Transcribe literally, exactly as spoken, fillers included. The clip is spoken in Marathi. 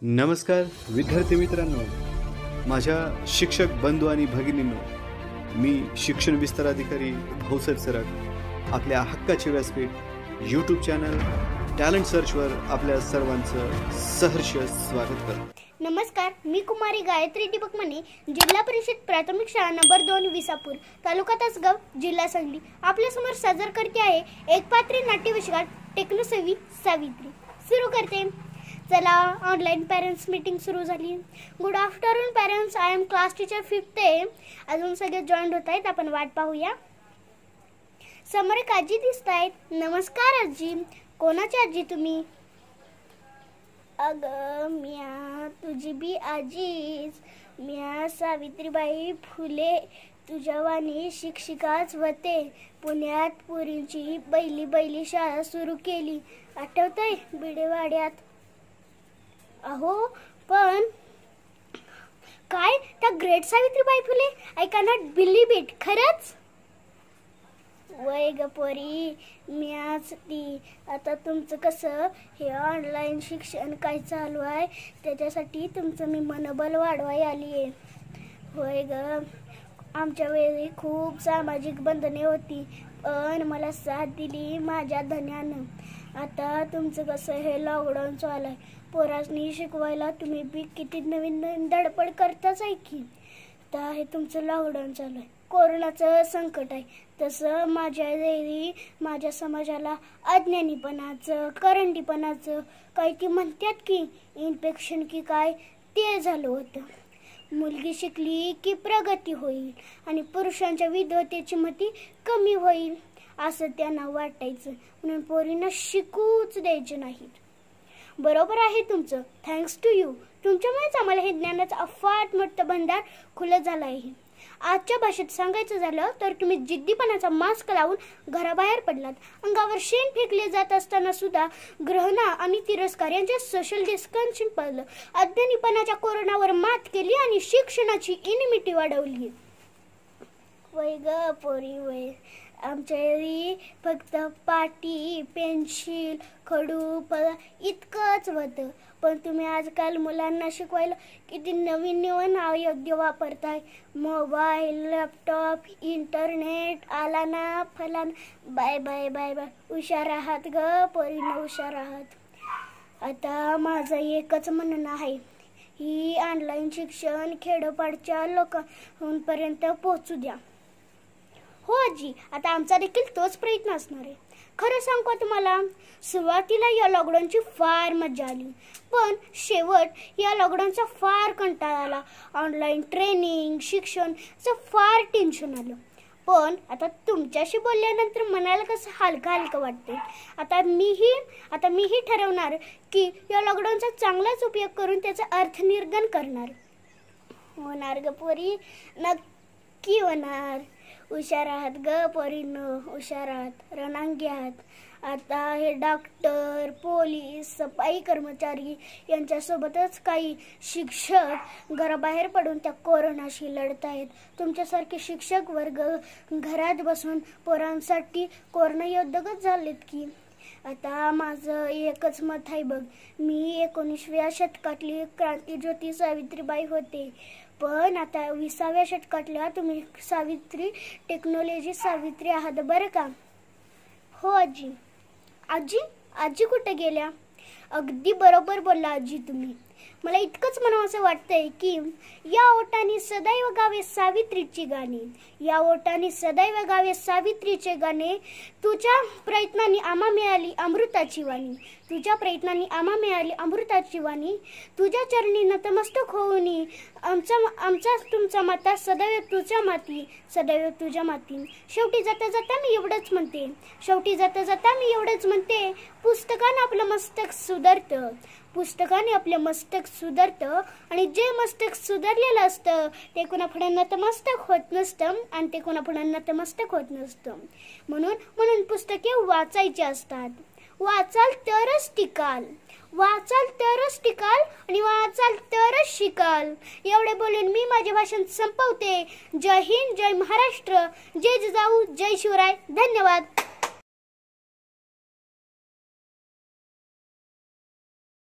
नमस्कार विद्यार्थी मित्रांनो, माझ्या शिक्षक बंधू आणि भगिनींनो, मी शिक्षण विस्तार अधिकारी भाऊसाहेब सरक आपल्या हक्काचे व्यासपीठ यूट्यूब चॅनल टॅलेंट सर्चवर आपल्या सर्वांचं सहर्ष स्वागत करतो. नमस्कार, मी कुमारी गायत्री दीपक मने, जिल्हा परिषद प्राथमिक शाळा नंबर दोन विसापूर, तालुका तासगाव, जिल्हा सांगली. आपल्यासमोर सादर करते आहे एक पात्री नाट्यविष्कार टेक्नोसेवी सावित्री. सुरू करते. चला, ऑनलाईन पॅरेंट्स मीटिंग सुरू झाली. Good afternoon parents, I am class teacher fifth A. अजून सगळे जॉईन होत आहेत, आपण वाट पाहूया. समोर एक आजी दिसत आहेत. नमस्कार आजी. कोणाची आजी तुम्ही? अगं म्या तुझी बी आजीच. म्या सावित्रीबाई फुले तुझ्या वाणी शिक्षिकाच होते. पुण्यात पुरींची बैली बैली शाळा सुरू केली, आठवतंय? बिडेवाड्यात. अहो पण काय, त्या great Savitribai Phule? I cannot believe it. खरंच? वय ग पोरी, म्याच ती. आता तुमचं कसं हे ऑनलाईन शिक्षण काय चालू आहे, त्याच्यासाठी तुमचं मी मनोबल वाढवाय आली आहे. होय ग, आमच्या वेळी खूप सामाजिक बंधने होती, पण मला साथ दिली माझ्या धन्यानं. आता तुमचं कसं हे लॉकडाऊन चालू आहे, पोरासनी शिकवायला तुम्ही बी किती नवीन नवीन धडपड करताच आहे की. तर हे तुमचं लॉकडाऊन चालू आहे, कोरोनाचं संकट आहे. तसं माझ्या वेळी माझ्या समाजाला अज्ञानीपणाचं करंडीपणाचं काही ती म्हणतात की इन्फेक्शन की काय, ते झालं होतं. मुलगी शिकली की प्रगती होईल आणि पुरुषांच्या विधवतेची मती कमी होईल असं त्यांना वाटायचं, म्हणून पोरींना शिकूच द्यायचे नाहीत. बरोबर आहे तुमचं. Thanks to you. तुमच्यामुळेच आम्हाला हे ज्ञानाचं अफाट मोठं भंडार खुलं झालं आहे. आजच्या भाषेत सांगायचं झालं तर तुम्ही जिद्दीपणाचा मास्क लावून घराबाहेर पडलात. अंगावर शेण फेकले जात असताना सुद्धा ग्रहणा आणि तिरस्कार यांचे सोशल डिस्टन्सिंग पाळलं. अज्ञानीपणाच्या कोरोनावर मात केली आणि शिक्षणाची इनिमिटी वाढवली. वय ग पोरी वय. आमच्या वेळी फक्त पाटी, पेन्सिल, खडू, पदा इतकंच होतं, पण तुम्ही आजकाल मुलांना शिकवायला किती नवीन नवीन अयोग्य वापरताय. मोबाईल, लॅपटॉप, इंटरनेट आला ना फलान. Bye bye bye bye. हुशार आहात ग पोरींनो, हुशार आहात. आता माझं एकच म्हणणं आहे, ही ऑनलाईन शिक्षण खेडोपाडच्या लोकांपर्यंत पोहोचू द्या. हो आजी, आता आमचा देखील तोच प्रयत्न असणार आहे. खरं सांगू का तुम्हाला, सुरुवातीला या लॉकडाऊनची फार मजा आली, पण शेवट या लॉकडाऊनचा फार कंटाळा आला. ऑनलाईन ट्रेनिंग, शिक्षणचं फार टेन्शन आलं. पण आता तुमच्याशी बोलल्यानंतर मनाला कसं हलकं हलकं वाटते. आता मीही आता मीही ठरवणार की या लॉकडाऊनचा चांगलाच उपयोग करून त्याचा अर्थनिर्गण करणार. होणार ग पोरी, नक्की होणार. हुशार आहात ग पोरींनो, हुशार आहात, रणांगी आहात. आता हे डॉक्टर, पोलीस, सफाई कर्मचारी यांच्यासोबतच काही शिक्षक घराबाहेर पडून त्या कोरोनाशी लढत आहेत. तुमच्यासारखे शिक्षक वर्ग घरात बसून पोरांसाठी कोरोना योद्धकच झालेत की. आता माझं एकच मत आहे बघ, मी एकोणीसव्या शतकातली क्रांतीज्योती सावित्रीबाई होते, पण आता विसाव्या शतकातल्या तुम्ही सावित्री टेक्नॉलॉजी सावित्री आहात बरं का. हो आजी. आजी आजी कुठे गेल्या? अगदी बरोबर बोलला आजी तुम्ही. मला इतकंच म्हणावंसं वाटतंय की या ओटाने सदैव गावे सावित्रीची गाणी, या ओटाने सदैव गावे सावित्रीचे गाणे. तुझ्या प्रयत्नांनी आम्हा मिळाली अमृताची वाणी, तुझ्या प्रयत्नांनी आम्हा मिळाली अमृताची वाणी. तुझ्या चरणी नतमस्तक होऊनी आमचा आमचा तुमचा माता, सदैव तुझ्या माती, सदैव तुझ्या माती. शेवटी जाता जाता मी एवढंच म्हणते, शेवटी जाता जाता मी एवढंच म्हणते, पुस्तकानं आपलं मस्तक सुधारतं, पुस्तकाने आपलं मस्तक सुधारतं आणि जे मस्तक सुधारलेलं असतं ते कोणापुढे नतमस्तक होत नसतं आणि ते कोणापुढे नतमस्तक होत नसतं. म्हणून म्हणून पुस्तके वाचायची असतात. वाचाल तरच टिकाल, वाचाल तरच टिकाल आणि वाचाल तरच शिकाल. एवढे बोलून मी माझे भाषण संपवते. जय हिंद, जय महाराष्ट्र, जय जिजाऊ, जय शिवराय. धन्यवाद.